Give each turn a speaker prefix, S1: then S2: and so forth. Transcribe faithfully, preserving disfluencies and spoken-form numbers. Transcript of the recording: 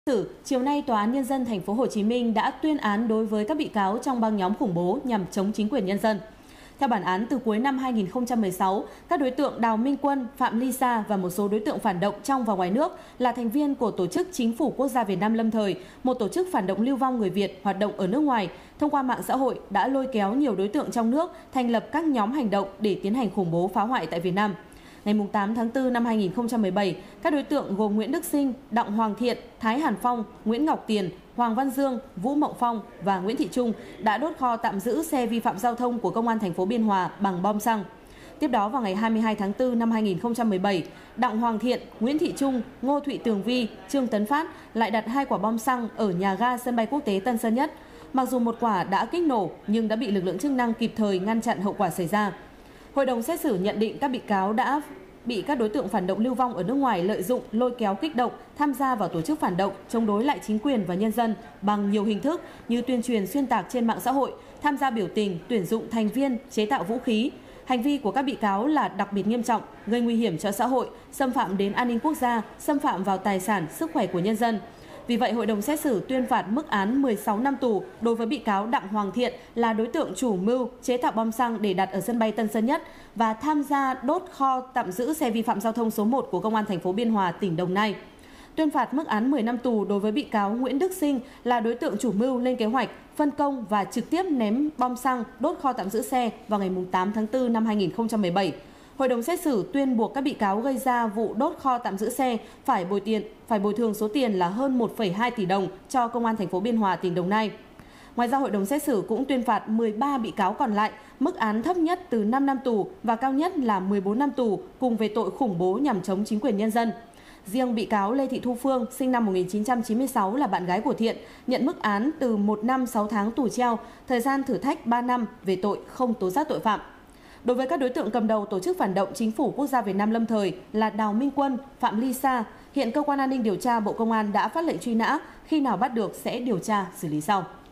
S1: Xử, chiều nay Tòa án Nhân dân Thành phố Hồ Chí Minh đã tuyên án đối với các bị cáo trong băng nhóm khủng bố nhằm chống chính quyền nhân dân. Theo bản án, từ cuối năm hai nghìn không trăm mười sáu, các đối tượng Đào Minh Quân, Phạm Ly Sa và một số đối tượng phản động trong và ngoài nước là thành viên của Tổ chức Chính phủ Quốc gia Việt Nam lâm thời, một tổ chức phản động lưu vong người Việt hoạt động ở nước ngoài, thông qua mạng xã hội đã lôi kéo nhiều đối tượng trong nước thành lập các nhóm hành động để tiến hành khủng bố phá hoại tại Việt Nam. Ngày tám tháng tư năm hai nghìn không trăm mười bảy, các đối tượng gồm Nguyễn Đức Sinh, Đặng Hoàng Thiện, Thái Hàn Phong, Nguyễn Ngọc Tiền, Hoàng Văn Dương, Vũ Mộng Phong và Nguyễn Thị Trung đã đốt kho tạm giữ xe vi phạm giao thông của Công an thành phố Biên Hòa bằng bom xăng. Tiếp đó vào ngày hai mươi hai tháng tư năm hai nghìn không trăm mười bảy, Đặng Hoàng Thiện, Nguyễn Thị Trung, Ngô Thụy Tường Vi, Trương Tấn Phát lại đặt hai quả bom xăng ở nhà ga sân bay quốc tế Tân Sơn Nhất. Mặc dù một quả đã kích nổ nhưng đã bị lực lượng chức năng kịp thời ngăn chặn hậu quả xảy ra. Hội đồng xét xử nhận định các bị cáo đã bị các đối tượng phản động lưu vong ở nước ngoài lợi dụng, lôi kéo, kích động, tham gia vào tổ chức phản động, chống đối lại chính quyền và nhân dân bằng nhiều hình thức như tuyên truyền xuyên tạc trên mạng xã hội, tham gia biểu tình, tuyển dụng thành viên, chế tạo vũ khí. Hành vi của các bị cáo là đặc biệt nghiêm trọng, gây nguy hiểm cho xã hội, xâm phạm đến an ninh quốc gia, xâm phạm vào tài sản, sức khỏe của nhân dân. Vì vậy, hội đồng xét xử tuyên phạt mức án mười sáu năm tù đối với bị cáo Đặng Hoàng Thiện là đối tượng chủ mưu chế tạo bom xăng để đặt ở sân bay Tân Sơn Nhất và tham gia đốt kho tạm giữ xe vi phạm giao thông số một của Công an thành phố Biên Hòa, tỉnh Đồng Nai. Tuyên phạt mức án mười năm tù đối với bị cáo Nguyễn Đức Sinh là đối tượng chủ mưu lên kế hoạch, phân công và trực tiếp ném bom xăng đốt kho tạm giữ xe vào ngày tám tháng tư năm hai nghìn không trăm mười bảy. Hội đồng xét xử tuyên buộc các bị cáo gây ra vụ đốt kho tạm giữ xe phải bồi tiền phải bồi thường số tiền là hơn một phẩy hai tỷ đồng cho Công an thành phố Biên Hòa, tỉnh Đồng Nai. Ngoài ra, hội đồng xét xử cũng tuyên phạt mười ba bị cáo còn lại mức án thấp nhất từ năm năm tù và cao nhất là mười bốn năm tù cùng về tội khủng bố nhằm chống chính quyền nhân dân. Riêng bị cáo Lê Thị Thu Phương, sinh năm một nghìn chín trăm chín mươi sáu, là bạn gái của Thiện, nhận mức án từ một năm sáu tháng tù treo, thời gian thử thách ba năm về tội không tố giác tội phạm. Đối với các đối tượng cầm đầu tổ chức phản động Chính phủ Quốc gia Việt Nam lâm thời là Đào Minh Quân, Phạm Ly Sa, hiện cơ quan an ninh điều tra Bộ Công an đã phát lệnh truy nã, khi nào bắt được sẽ điều tra xử lý sau.